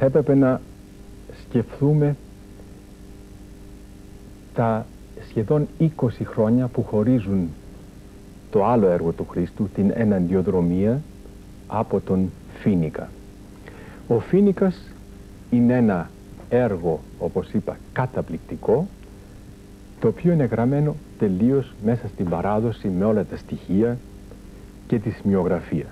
θα έπρεπε να σκεφτούμε τα σχεδόν 20 χρόνια που χωρίζουν το άλλο έργο του Χρήστου, την Εναντιοδρομία, από τον Φοίνικα. Ο Φοίνικας είναι ένα έργο, όπως είπα, καταπληκτικό, το οποίο είναι γραμμένο τελείως μέσα στην παράδοση με όλα τα στοιχεία και τη σημειογραφία.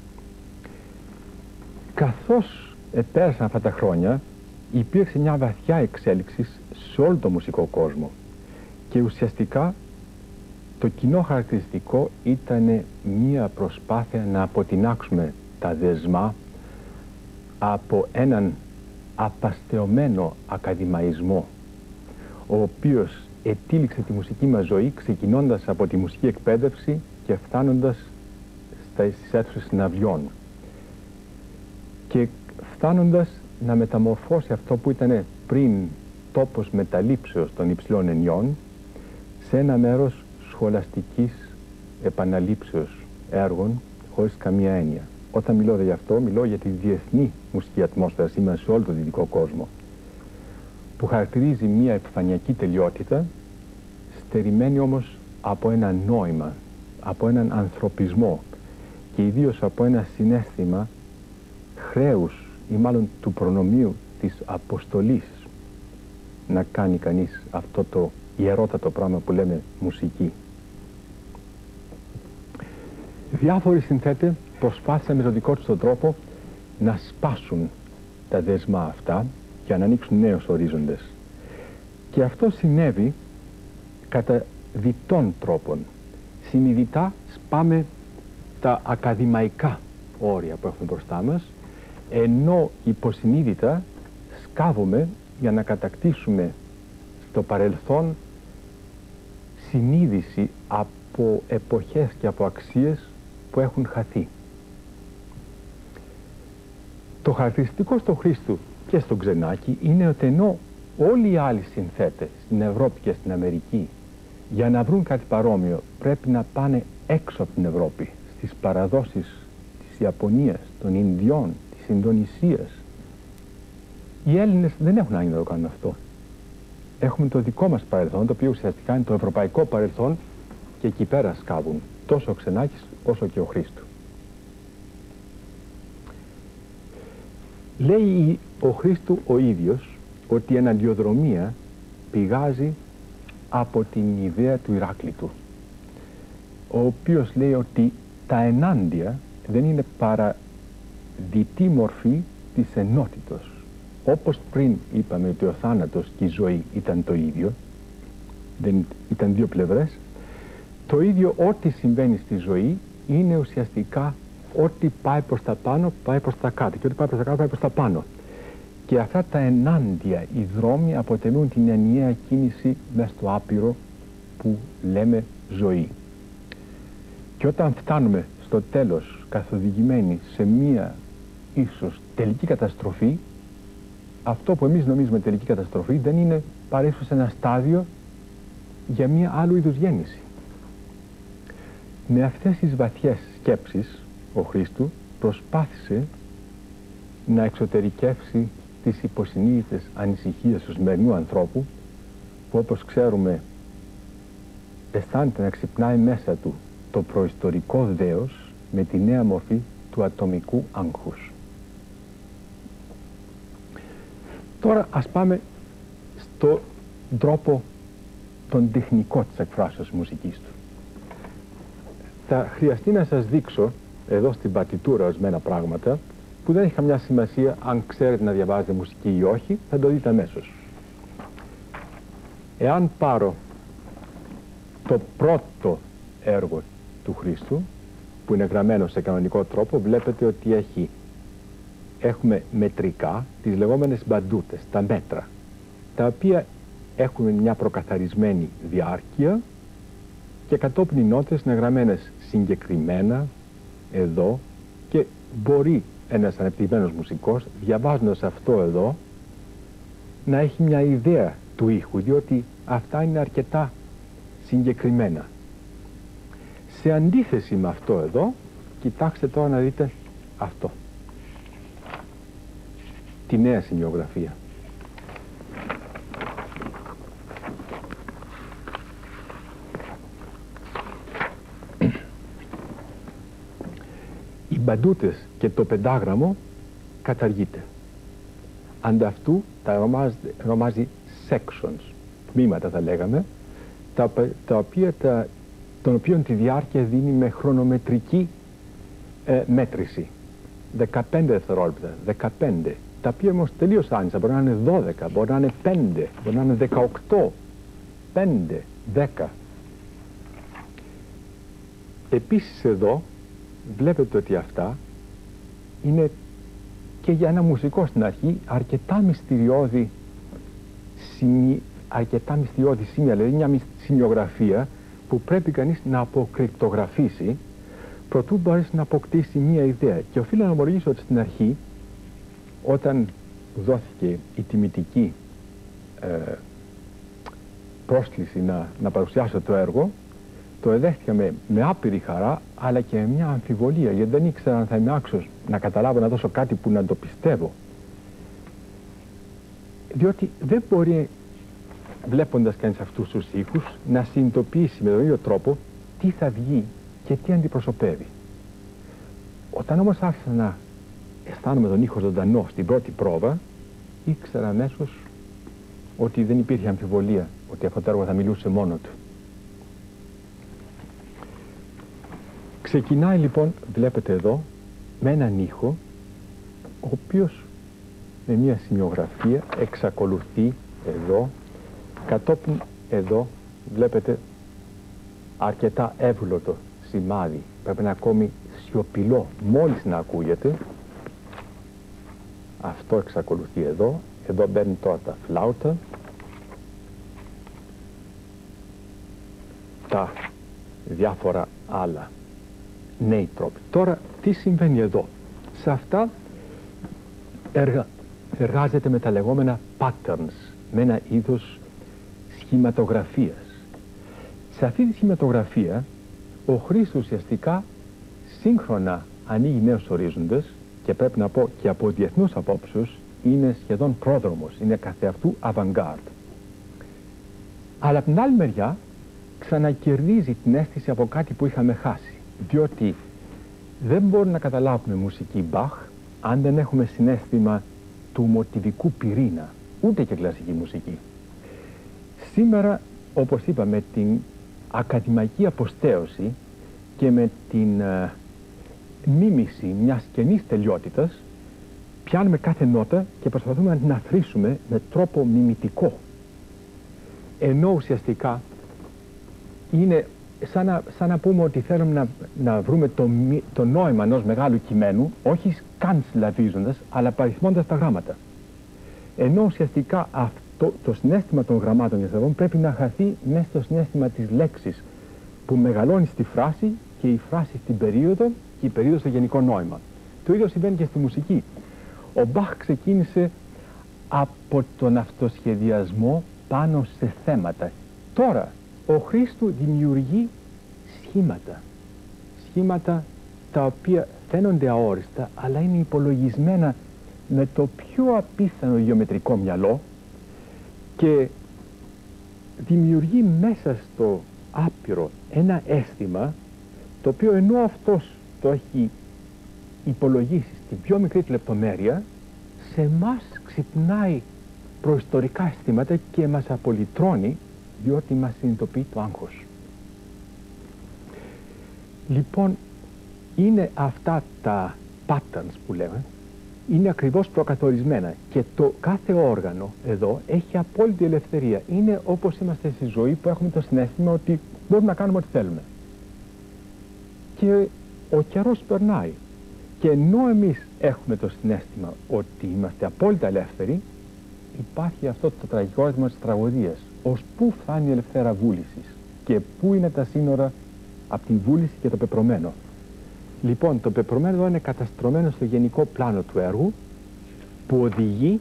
Καθώς πέρασαν αυτά τα χρόνια, υπήρξε μια βαθιά εξέλιξη σε όλο το μουσικό κόσμο και ουσιαστικά το κοινό χαρακτηριστικό ήταν μια προσπάθεια να αποτινάξουμε τα δεσμά από έναν απαστεωμένο ακαδημαϊσμό, ο οποίος ετήληξε τη μουσική μας ζωή ξεκινώντας από τη μουσική εκπαίδευση και φτάνοντας στις αίθουσες συναυλιών και φτάνοντας να μεταμορφώσει αυτό που ήταν πριν τόπος μεταλήψεως των υψηλών ενιών σε ένα μέρος σχολαστικής επαναλήψεως έργων χωρίς καμία έννοια. Όταν μιλώ γι' αυτό, μιλώ για τη διεθνή μουσική ατμόσφαιρα σήμερα σε όλο τον δυτικό κόσμο, που χαρακτηρίζει μια επιφανειακή τελειότητα, στερημένη όμως από ένα νόημα, από έναν ανθρωπισμό και ιδίως από ένα συναίσθημα χρέους ή μάλλον του προνομίου της αποστολής να κάνει κανείς αυτό το ιερότατο πράγμα που λέμε μουσική. Διάφοροι συνθέτες προσπάθησαν με τον δικό τους τον τρόπο να σπάσουν τα δεσμά αυτά και να ανοίξουν νέους ορίζοντες. Και αυτό συνέβη κατά διτών τρόπων. Συνειδητά σπάμε τα ακαδημαϊκά όρια που έχουμε μπροστά μας, ενώ υποσυνείδητα σκάβουμε για να κατακτήσουμε στο παρελθόν συνείδηση από εποχές και από αξίες που έχουν χαθεί. Το χαρακτηριστικό στο Χρήστου και στον Ξενάκη είναι ότι ενώ όλοι οι άλλοι συνθέτες στην Ευρώπη και στην Αμερική για να βρουν κάτι παρόμοιο πρέπει να πάνε έξω από την Ευρώπη, στις παραδόσεις της Ιαπωνίας, των Ινδιών, της Ινδονησίας, οι Έλληνες δεν έχουν ανάγκη να το κάνουν αυτό. Έχουμε το δικό μας παρελθόν, το οποίο ουσιαστικά είναι το ευρωπαϊκό παρελθόν, και εκεί πέρα σκάβουν τόσο ο Ξενάκης όσο και ο Χρήστου. Λέει ο Χρήστου ο ίδιος ότι η εναντιοδρομία πηγάζει από την ιδέα του Ηράκλειτου, ο οποίος λέει ότι τα ενάντια δεν είναι παρά διτή μορφή της ενότητος. Όπως πριν είπαμε ότι ο θάνατος και η ζωή ήταν το ίδιο, δεν ήταν δύο πλευρές, το ίδιο ό,τι συμβαίνει στη ζωή είναι ουσιαστικά ό,τι πάει προς τα πάνω πάει προς τα κάτω και ό,τι πάει προς τα κάτω πάει προς τα πάνω. Και αυτά τα ενάντια, οι δρόμοι αποτελούν την ενιαία κίνηση μέσα στο άπειρο που λέμε ζωή. Και όταν φτάνουμε στο τέλος καθοδηγημένοι σε μία ίσως τελική καταστροφή, αυτό που εμείς νομίζουμε τελική καταστροφή δεν είναι παρά ίσως ένα στάδιο για μία άλλου είδους γέννηση. Με αυτές τις βαθιές σκέψεις ο Χρήστου προσπάθησε να εξωτερικεύσει τις υποσυνείδητες ανησυχίες του σημερινού ανθρώπου, που όπως ξέρουμε αισθάνεται να ξυπνάει μέσα του το προϊστορικό δέος με τη νέα μορφή του ατομικού άγχους. Τώρα ας πάμε στον τρόπο τον τεχνικό της εκφράσεως μουσικής του. Θα χρειαστεί να σας δείξω εδώ στην παρτιτούρα ορισμένα πράγματα που δεν έχει καμιά σημασία αν ξέρετε να διαβάζετε μουσική ή όχι, θα το δείτε αμέσως. Εάν πάρω το πρώτο έργο του Χρήστου, που είναι γραμμένο σε κανονικό τρόπο, βλέπετε ότι έχουμε μετρικά, τις λεγόμενες μπαντούτες, τα μέτρα, τα οποία έχουν μια προκαθαρισμένη διάρκεια και κατόπιν οι νότες είναι γραμμένες συγκεκριμένα εδώ και μπορεί ένας ανεπτυγμένος μουσικός, διαβάζοντας αυτό εδώ, να έχει μια ιδέα του ήχου, διότι αυτά είναι αρκετά συγκεκριμένα. Σε αντίθεση με αυτό εδώ, κοιτάξτε τώρα να δείτε αυτό. τη νέα σημειογραφία. Οι μπαντούτες και το πεντάγραμμο καταργείται. Ανταυτού τα ονομάζει sections, τμήματα θα λέγαμε, των οποίων τη διάρκεια δίνει με χρονομετρική μέτρηση. 15 δευτερόλεπτα, 15, τα οποία όμως τελείως άνισα, μπορεί να είναι 12, μπορεί να είναι 5, μπορεί να είναι 18, 5, 10. Επίσης εδώ βλέπετε ότι αυτά είναι και για ένα μουσικό στην αρχή αρκετά μυστηριώδη σημεία, δηλαδή μια σημειογραφία που πρέπει κανείς να αποκρυπτογραφήσει προτού μπορέσει να αποκτήσει μια ιδέα. Και οφείλω να ομολογήσω ότι στην αρχή, όταν δόθηκε η τιμητική πρόσκληση να παρουσιάσω το έργο, το εδέχτηκα με άπειρη χαρά, αλλά και με μια αμφιβολία, γιατί δεν ήξερα αν θα είμαι άξιος να καταλάβω να δώσω κάτι που να το πιστεύω. Διότι δεν μπορεί, βλέποντας κανείς αυτούς τους ήχους, να συνειδητοποιήσει με τον ίδιο τρόπο τι θα βγει και τι αντιπροσωπεύει. Όταν όμως άρχισα να αισθάνομαι τον ήχο ζωντανό στην πρώτη πρόβα, ήξερα αμέσως ότι δεν υπήρχε αμφιβολία ότι αυτό το έργο θα μιλούσε μόνο του. Ξεκινάει λοιπόν, βλέπετε εδώ, με έναν ήχο, ο οποίος με μια σημειογραφία εξακολουθεί εδώ, κατόπιν εδώ βλέπετε αρκετά εύγλωτο σημάδι, πρέπει να είναι ακόμη σιωπηλό, μόλις να ακούγεται. Αυτό εξακολουθεί εδώ, εδώ μπαίνουν τώρα τα φλάουτα, τα διάφορα άλλα νέοι τρόποι. Τώρα τι συμβαίνει εδώ? Σε αυτά εργάζεται με τα λεγόμενα patterns, με ένα είδος σχηματογραφίας. Σε αυτή τη σχηματογραφία ο χρήστης ουσιαστικά σύγχρονα ανοίγει νέους ορίζοντες και πρέπει να πω και από διεθνούς απόψεως είναι σχεδόν πρόδρομος, είναι καθεαυτού avant-garde. Αλλά από την άλλη μεριά ξανακερδίζει την αίσθηση από κάτι που είχαμε χάσει, διότι δεν μπορούμε να καταλάβουμε μουσική Μπαχ αν δεν έχουμε συναίσθημα του μοτιβικού πυρήνα, ούτε και κλασική μουσική. Σήμερα, όπως είπα, με την ακαδημαϊκή αποστέωση και με την μίμηση μιας κενής τελειότητας, πιάνουμε κάθε νότα και προσπαθούμε να την αθροίσουμε με τρόπο μιμητικό. Ενώ ουσιαστικά είναι σαν να πούμε ότι θέλουμε να βρούμε το νόημα ενός μεγάλου κειμένου, όχι καν συλλαβίζοντας, αλλά παριθμώντας τα γράμματα. Ενώ ουσιαστικά αυτό το συναίσθημα των γραμμάτων και σταθμών πρέπει να χαθεί μέσα στο συναίσθημα της λέξης, που μεγαλώνει στη φράση και η φράση στην περίοδο και η περίοδο στο γενικό νόημα. Το ίδιο συμβαίνει και στη μουσική. Ο Μπαχ ξεκίνησε από τον αυτοσχεδιασμό πάνω σε θέματα. Τώρα ο Χρήστου δημιουργεί σχήματα τα οποία φαίνονται αόριστα, αλλά είναι υπολογισμένα με το πιο απίθανο γεωμετρικό μυαλό και δημιουργεί μέσα στο άπειρο ένα αίσθημα το οποίο, ενώ αυτός το έχει υπολογίσει στην πιο μικρή λεπτομέρεια, σε εμάς ξυπνάει προϊστορικά αισθήματα και μας απολυτρώνει, διότι μας συνειδητοποιεί το άγχος. Λοιπόν, είναι αυτά τα patterns που λέμε, είναι ακριβώς προκαθορισμένα και το κάθε όργανο εδώ έχει απόλυτη ελευθερία. Είναι όπως είμαστε στη ζωή, που έχουμε το συναίσθημα ότι μπορούμε να κάνουμε ό,τι θέλουμε. Και ο καιρός περνάει και ενώ εμείς έχουμε το συναίσθημα ότι είμαστε απόλυτα ελεύθεροι, υπάρχει αυτό το τραγικό αίσθημα της τραγωδίας. Ως πού φτάνει η ελευθέρα βούλησης και πού είναι τα σύνορα από τη βούληση και το πεπρωμένο. Λοιπόν, το πεπρωμένο εδώ είναι καταστρωμένο στο γενικό πλάνο του έργου, που οδηγεί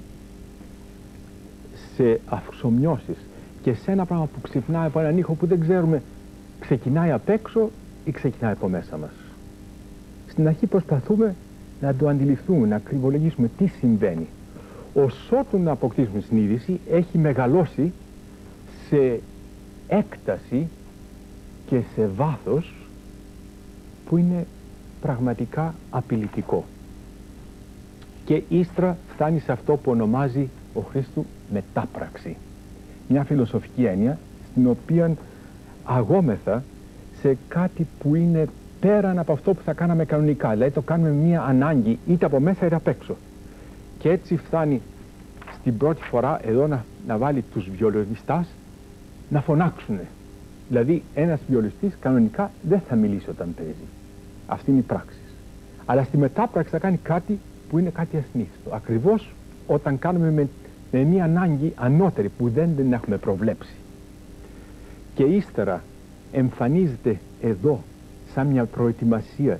σε αυξομοιώσεις και σε ένα πράγμα που ξυπνάει από έναν ήχο που δεν ξέρουμε ξεκινάει απ' έξω ή ξεκινάει από μέσα μας. Στην αρχή προσπαθούμε να το αντιληφθούμε, να κρυβολογήσουμε τι συμβαίνει. ωσότου να αποκτήσουμε συνείδηση, έχει μεγαλώσει σε έκταση και σε βάθος που είναι πραγματικά απειλητικό. Και ύστερα φτάνει σε αυτό που ονομάζει ο Χρήστου μετάπραξη. Μια φιλοσοφική έννοια στην οποία αγόμεθα σε κάτι που είναι πέραν από αυτό που θα κάναμε κανονικά. Δηλαδή το κάνουμε μια ανάγκη είτε από μέσα είτε απ' έξω. Και έτσι φτάνει στην πρώτη φορά εδώ να βάλει τους βιολονιστάς να φωνάξουν. Δηλαδή ένας βιολιστής κανονικά δεν θα μιλήσει όταν παίζει. Αυτή είναι η πράξη. Αλλά στη μετάπραξη θα κάνει κάτι που είναι κάτι ασυνήθιστο. Ακριβώς όταν κάνουμε με μια ανάγκη ανώτερη που δεν την έχουμε προβλέψει. Και ύστερα εμφανίζεται εδώ σαν μια προετοιμασία.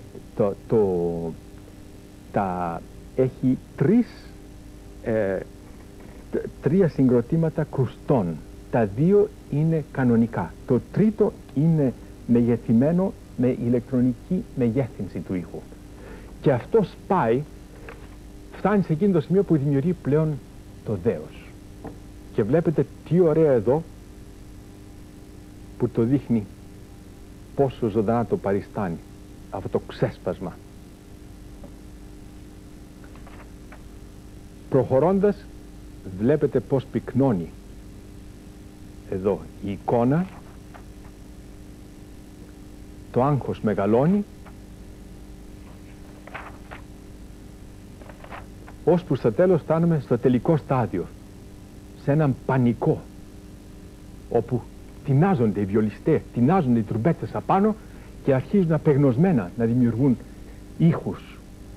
Έχει τρία συγκροτήματα κρουστών. Τα δύο είναι κανονικά. Το τρίτο είναι μεγεθυμένο με ηλεκτρονική μεγέθυνση του ήχου. Και αυτό σπάει, φτάνει σε εκείνο το σημείο που δημιουργεί πλέον το δέος. Και βλέπετε τι ωραία εδώ που το δείχνει πόσο ζωντανά το παριστάνει αυτό το ξέσπασμα. Προχωρώντας βλέπετε πως πυκνώνει εδώ η εικόνα, το άγχος μεγαλώνει, ώσπου στο τέλος φτάνουμε στο τελικό στάδιο, σε έναν πανικό, όπου τεινάζονται οι βιολιστές, τεινάζονται οι τρουμπέτες απάνω και αρχίζουν απεγνωσμένα να δημιουργούν ήχους.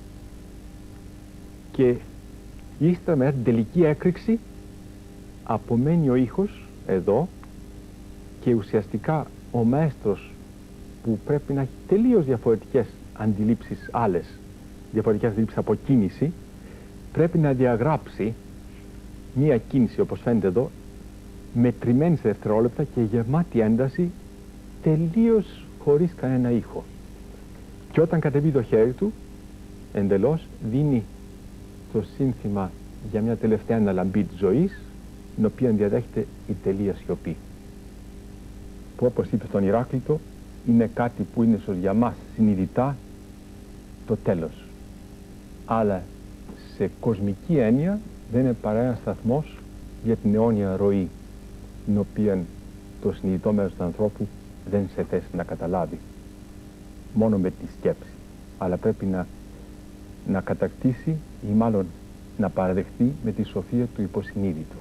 Και ύστερα με την τελική έκρηξη απομένει ο ήχος εδώ και ουσιαστικά ο μαέστρος που πρέπει να έχει τελείως διαφορετικές αντιλήψεις, διαφορετικές αντιλήψεις από κίνηση, πρέπει να διαγράψει μία κίνηση όπως φαίνεται εδώ, μετρημένη σε δευτερόλεπτα και γεμάτη ένταση, τελείως χωρίς κανένα ήχο. Και όταν κατεβεί το χέρι του, εντελώς δίνει το σύνθημα για μια τελευταία αναλαμπή της ζωής, την οποία διαδέχεται η τελεία σιωπή. Που όπως είπε στον Ηράκλειτο, είναι κάτι που είναι για μας συνειδητά το τέλος. Αλλά σε κοσμική έννοια δεν είναι παρά ένας σταθμός για την αιώνια ροή, την οποία το συνειδητό μέρος του ανθρώπου δεν είναι σε θέση να καταλάβει μόνο με τη σκέψη, αλλά πρέπει να κατακτήσει ή μάλλον να παραδεχτεί με τη σοφία του υποσυνείδητου.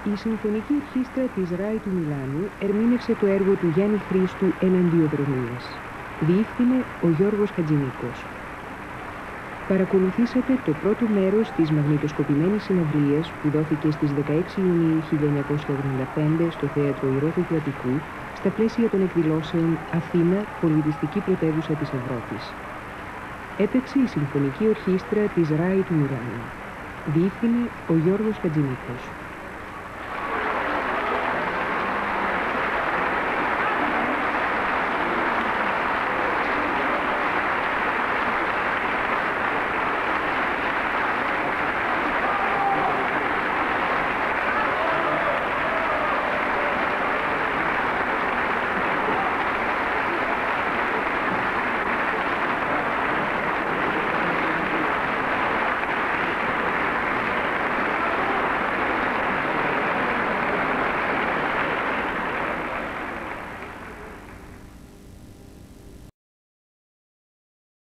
Η Συμφωνική Ορχήστρα της ΡΑΗ του Μιλάνου ερμήνευσε το έργο του Γιάννη Χρήστου «Εναντιοδρομίες». Διεύθυνε ο Γιώργος Χατζηνίκος. Παρακολουθήσατε το πρώτο μέρος της μαγνητοσκοπημένης συναυλίας που δόθηκε στις 16 Ιουνίου 1985 στο Θέατρο Ηρώθου του Αττικού στα πλαίσια των εκδηλώσεων «Αθήνα, πολιτιστική πρωτεύουσα της Ευρώπης». Έπαιξε η Συμφωνική Ορχήστρα της ΡΑΗ του Μιλάνου. Διεύθυνε ο Γιώργος Χατζηνίκος.